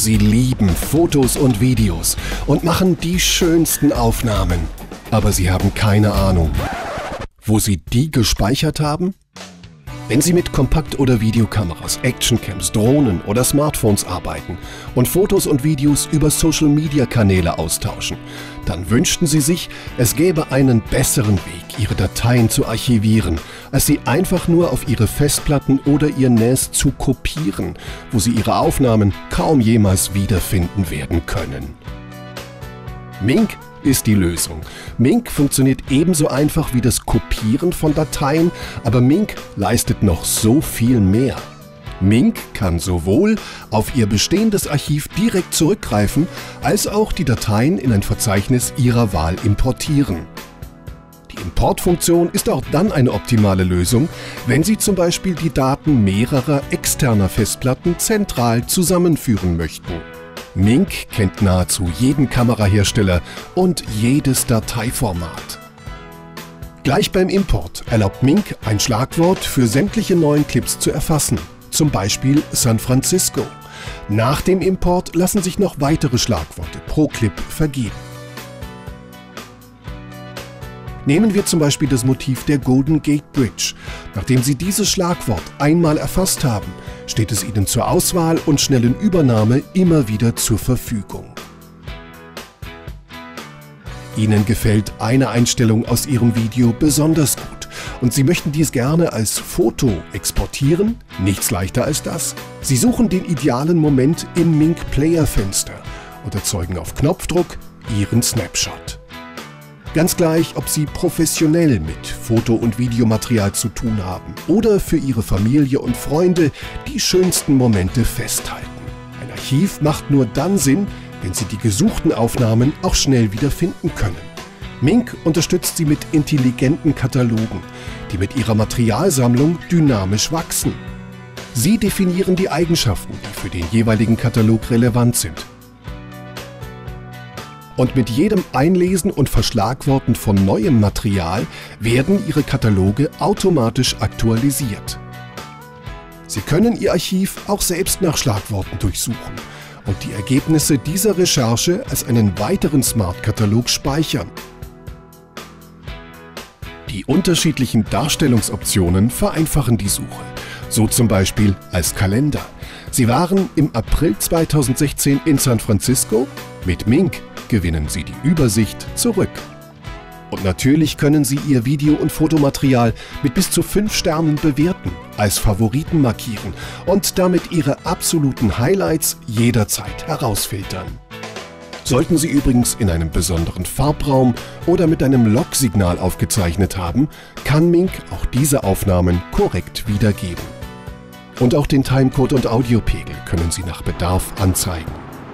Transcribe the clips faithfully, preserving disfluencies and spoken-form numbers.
Sie lieben Fotos und Videos und machen die schönsten Aufnahmen. Aber Sie haben keine Ahnung, wo Sie die gespeichert haben? Wenn Sie mit Kompakt- oder Videokameras, Actioncams, Drohnen oder Smartphones arbeiten und Fotos und Videos über Social-Media-Kanäle austauschen, dann wünschten Sie sich, es gäbe einen besseren Weg, Ihre Dateien zu archivieren, als sie einfach nur auf Ihre Festplatten oder Ihr N A S zu kopieren, wo Sie Ihre Aufnahmen kaum jemals wiederfinden werden können. Mink ist die Lösung. Mink funktioniert ebenso einfach wie das Kopieren von Dateien, aber Mink leistet noch so viel mehr. Mink kann sowohl auf Ihr bestehendes Archiv direkt zurückgreifen, als auch die Dateien in ein Verzeichnis Ihrer Wahl importieren. Die Importfunktion ist auch dann eine optimale Lösung, wenn Sie zum Beispiel die Daten mehrerer externer Festplatten zentral zusammenführen möchten. Mink kennt nahezu jeden Kamerahersteller und jedes Dateiformat. Gleich beim Import erlaubt Mink ein Schlagwort für sämtliche neuen Clips zu erfassen, zum Beispiel San Francisco. Nach dem Import lassen sich noch weitere Schlagworte pro Clip vergeben. Nehmen wir zum Beispiel das Motiv der Golden Gate Bridge. Nachdem Sie dieses Schlagwort einmal erfasst haben, steht es Ihnen zur Auswahl und schnellen Übernahme immer wieder zur Verfügung. Ihnen gefällt eine Einstellung aus Ihrem Video besonders gut und Sie möchten dies gerne als Foto exportieren? Nichts leichter als das. Sie suchen den idealen Moment im Mink Player Fenster und erzeugen auf Knopfdruck Ihren Snapshot. Ganz gleich, ob Sie professionell mit Foto- und Videomaterial zu tun haben oder für Ihre Familie und Freunde die schönsten Momente festhalten. Ein Archiv macht nur dann Sinn, wenn Sie die gesuchten Aufnahmen auch schnell wieder finden können. Mink unterstützt Sie mit intelligenten Katalogen, die mit Ihrer Materialsammlung dynamisch wachsen. Sie definieren die Eigenschaften, die für den jeweiligen Katalog relevant sind. Und mit jedem Einlesen und Verschlagworten von neuem Material werden Ihre Kataloge automatisch aktualisiert. Sie können Ihr Archiv auch selbst nach Schlagworten durchsuchen und die Ergebnisse dieser Recherche als einen weiteren Smart-Katalog speichern. Die unterschiedlichen Darstellungsoptionen vereinfachen die Suche, so zum Beispiel als Kalender. Sie waren im April zweitausendsechzehn in San Francisco? Mit Mink gewinnen Sie die Übersicht zurück. Und natürlich können Sie Ihr Video- und Fotomaterial mit bis zu fünf Sternen bewerten, als Favoriten markieren und damit Ihre absoluten Highlights jederzeit herausfiltern. Sollten Sie übrigens in einem besonderen Farbraum oder mit einem Log-Signal aufgezeichnet haben, kann Mink auch diese Aufnahmen korrekt wiedergeben. Und auch den Timecode und Audiopegel können Sie nach Bedarf anzeigen.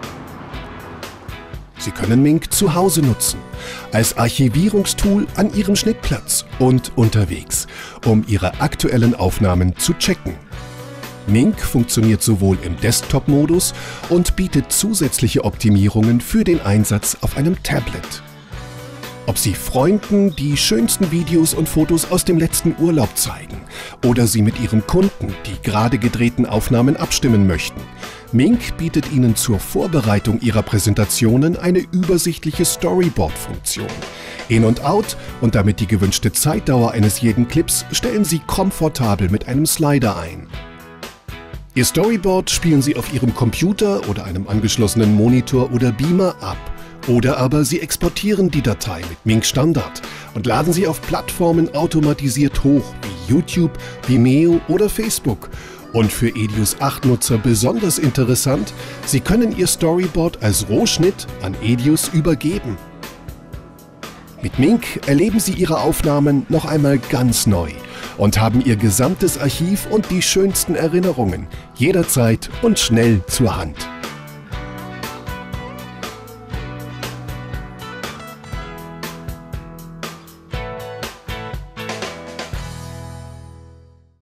Sie können Mink zu Hause nutzen, als Archivierungstool an Ihrem Schnittplatz und unterwegs, um Ihre aktuellen Aufnahmen zu checken. Mink funktioniert sowohl im Desktop-Modus und bietet zusätzliche Optimierungen für den Einsatz auf einem Tablet. Ob Sie Freunden die schönsten Videos und Fotos aus dem letzten Urlaub zeigen oder Sie mit Ihrem Kunden die gerade gedrehten Aufnahmen abstimmen möchten, Mink bietet Ihnen zur Vorbereitung Ihrer Präsentationen eine übersichtliche Storyboard-Funktion. In und out und damit die gewünschte Zeitdauer eines jeden Clips stellen Sie komfortabel mit einem Slider ein. Ihr Storyboard spielen Sie auf Ihrem Computer oder einem angeschlossenen Monitor oder Beamer ab. Oder aber Sie exportieren die Datei mit Mink Standard und laden sie auf Plattformen automatisiert hoch, wie YouTube, Vimeo oder Facebook. Und für Edius acht Nutzer besonders interessant, Sie können Ihr Storyboard als Rohschnitt an Edius übergeben. Mit Mink erleben Sie Ihre Aufnahmen noch einmal ganz neu und haben Ihr gesamtes Archiv und die schönsten Erinnerungen jederzeit und schnell zur Hand.